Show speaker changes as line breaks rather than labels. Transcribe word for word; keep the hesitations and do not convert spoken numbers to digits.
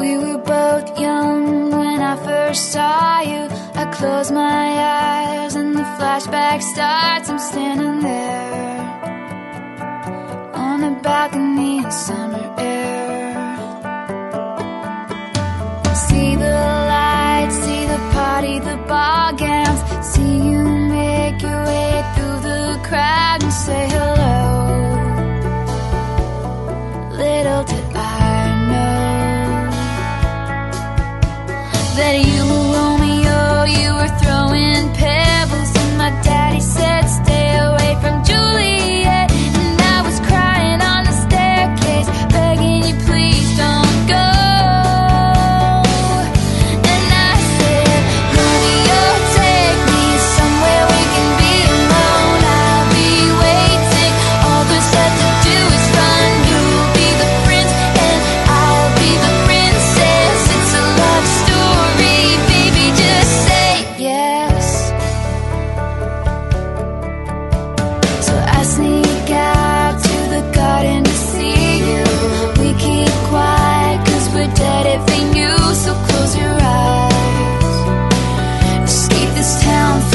We were both young when I first saw you. I close my eyes and the flashback starts. I'm standing there on the balcony in summer air. See the lights, see the party, the ball gowns. See you make your way through the crowd and say hello. Little did I know that you were Romeo, you were throwing pebbles, and my daddy said stay away from Juliet. And I was crying on the staircase, begging you please don't go. And I said, Romeo, take me somewhere we can be alone. I'll be waiting, all there's left to do is run. You'll be the prince and I'll be the princess. It's a love story, baby, just say yes. So I sneak out to the garden to see you. We keep quiet cause we're dead if they knew. So close your eyes, escape this town.